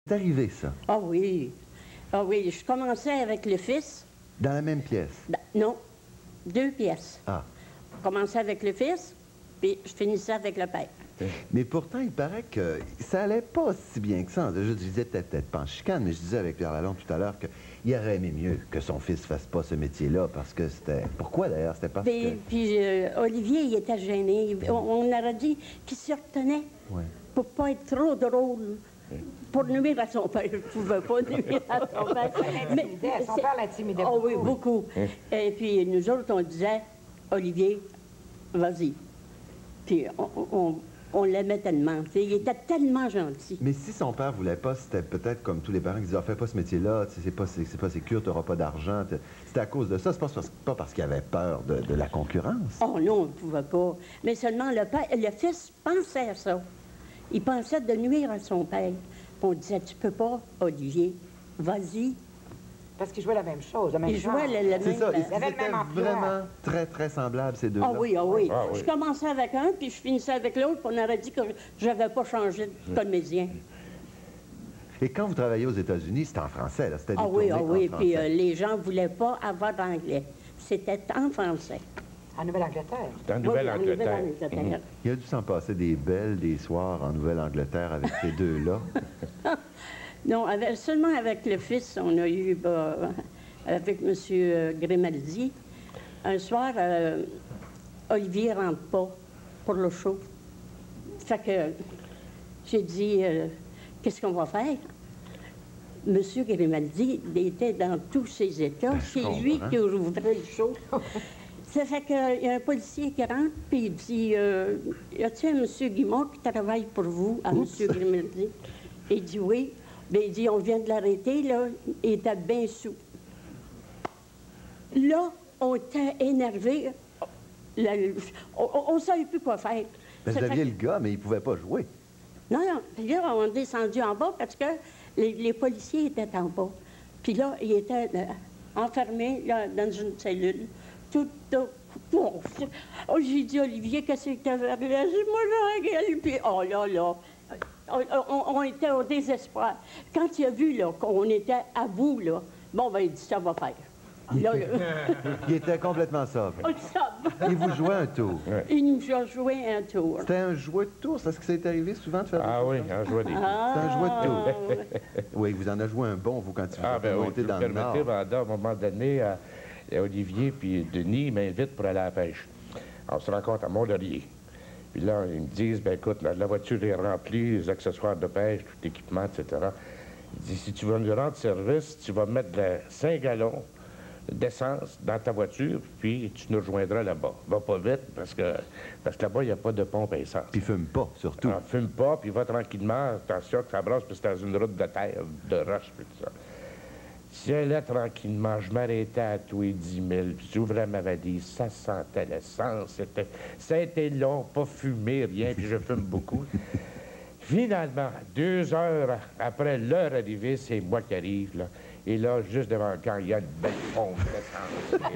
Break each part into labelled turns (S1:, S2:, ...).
S1: C'est arrivé, ça?
S2: Ah oui. Ah oui, je commençais avec le fils.
S1: Dans la même pièce?
S2: Non, 2 pièces.
S1: Ah.
S2: Je commençais avec le fils, puis je finissais avec le père.
S1: Mais pourtant, il paraît que ça allait pas si bien que ça. Je disais peut-être pas en chicane, mais je disais avec Pierre Lalonde tout à l'heure qu'il aurait aimé mieux que son fils fasse pas ce métier-là, parce que c'était... Pourquoi, d'ailleurs? C'était parce que...
S2: Puis Olivier, il était gêné. On aurait dit qu'il se retenait pour pas être trop drôle. Pour nuire à son père. Je ne pouvais pas nuire à son père.
S3: Mais son père l'intimidait beaucoup.
S2: Oh oui, beaucoup. Et puis nous autres, on disait, Olivier, vas-y. Puis on l'aimait tellement. Il était tellement gentil.
S1: Mais si son père voulait pas, c'était peut-être comme tous les parents qui disaient, fais pas ce métier-là, c'est pas sécure, tu n'auras pas d'argent. C'était à cause de ça. C'est pas parce qu'il avait peur de la concurrence.
S2: Oh non, on ne pouvait pas. Mais seulement le fils pensait à ça. Il pensait de nuire à son père. On disait, tu peux pas, Olivier, vas-y.
S3: Parce qu'ils jouaient la même chose, le même
S2: Ils jouaient le même...
S1: C'est ça, ils
S3: avaient le
S1: étaient
S3: même emploi.
S1: vraiment très, très semblables, ces deux-là.
S2: Ah oui, ah oui.
S4: Ah oui.
S2: Je commençais avec un, puis je finissais avec l'autre, puis on aurait dit que je n'avais pas changé de comédien.
S1: Et quand vous travaillez aux États-Unis, c'était en français, là? C'était des tournées en
S2: oui.
S1: français.
S2: Puis les gens ne voulaient pas avoir d'anglais. C'était en français.
S3: En Nouvelle-Angleterre.
S4: C'est en Nouvelle-Angleterre.
S1: Il a dû s'en passer des belles des soirs en Nouvelle-Angleterre avec ces deux-là.
S2: Non, seulement avec le fils, on a eu, avec M. Grimaldi, un soir, Olivier ne rentre pas pour le show. Fait que j'ai dit, qu'est-ce qu'on va faire? M. Grimaldi était dans tous ses états. C'est lui qui ouvrait le show. Ça fait qu'il y a un policier qui rentre, puis il dit, y a-t-il un M. Guimard qui travaille pour vous, à M. Grimaldi? Il dit oui. Bien, il dit, on vient de l'arrêter, là, il était bien sous. Là, on était énervés. On ne savait plus quoi faire.
S1: Ben, vous aviez le gars, mais il ne pouvait pas jouer.
S2: Non, non. Puis là, on est descendu en bas parce que les policiers étaient en bas. Puis là, ils étaient enfermés là, dans une cellule. Tout. Oh, j'ai dit, Olivier, qu'est-ce que tu as fait? Moi, j'ai la gueule. Puis, oh là. On était au désespoir. Quand il a vu qu'on était à bout, là, bon, ben, il dit, ça va faire. Là,
S1: Il était complètement sobre. Il vous jouait un tour.
S2: Il nous a joué un tour.
S1: C'était un jouet de tour, c'est ce que ça est arrivé souvent de faire?
S4: Ah oui, un jouet des tours.
S1: C'est un jouet de tour. Oui, vous en avez joué un bon, vous, quand vous êtes monté dans le Nord.
S4: À un moment donné, Olivier puis Denis m'invitent pour aller à la pêche. On se rencontre à Mont-Laurier. Puis là, ils me disent, ben écoute, la voiture est remplie, les accessoires de pêche, tout l'équipement, etc. Ils disent, si tu veux nous rendre service, tu vas mettre 5 gallons d'essence dans ta voiture, puis tu nous rejoindras là-bas. Va pas vite, parce que là-bas, il n'y a pas de pompe à essence.
S1: Puis fume pas, surtout.
S4: Alors, fume pas, puis va tranquillement. Attention que ça brasse, puis c'est dans une route de terre, de roche, puis tout ça. Si elle allait tranquillement, je m'arrêtais à tous les 10 000, puis j'ouvrais ma valise, ça sentait l'essence. Ça a été long, pas fumé, rien, puis je fume beaucoup. Finalement, 2 heures après l'heure arrivée, c'est moi qui arrive, là. Et là, juste devant le camp, il y a une belle pompe d'essence.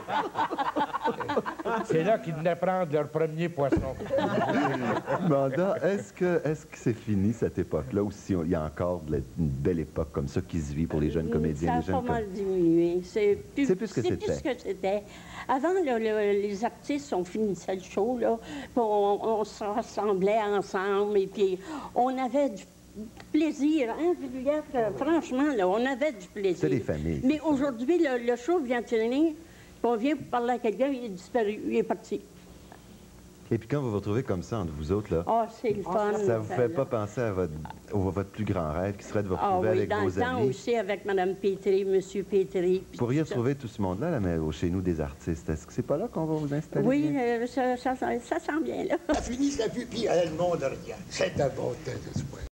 S4: C'est là qu'ils venaient prendre leur premier poisson.
S1: Manda, est-ce que c'est fini, cette époque-là, ou s'il y a encore une belle époque comme ça qui se vit pour les jeunes comédiens?
S2: Ça a pas mal diminué. C'est plus ce que c'était. Avant, les artistes, on finissait le show, là, puis on se rassemblait ensemble, et puis on avait du plaisir, hein, Juliette? Franchement, là, on avait du plaisir.
S1: C'est les familles.
S2: Mais aujourd'hui, le show vient de finir, puis on vient pour parler à quelqu'un, il est disparu, il est parti.
S1: Et puis quand vous vous retrouvez comme ça entre vous autres, là,
S2: c'est le fun.
S1: ça vous fait pas penser à votre plus grand rêve, qui serait de vous retrouver avec vos amis?
S2: Dans le temps aussi, avec Mme Pétry, M. Pétry.
S1: Vous pourriez retrouver tout ce monde-là, mais chez nous, des artistes. Est-ce que c'est pas là qu'on va vous installer?
S2: Oui, ça sent bien, là.
S5: Ça finit sa vie, puis elle, le monde de rien. C'est un bon temps de soir.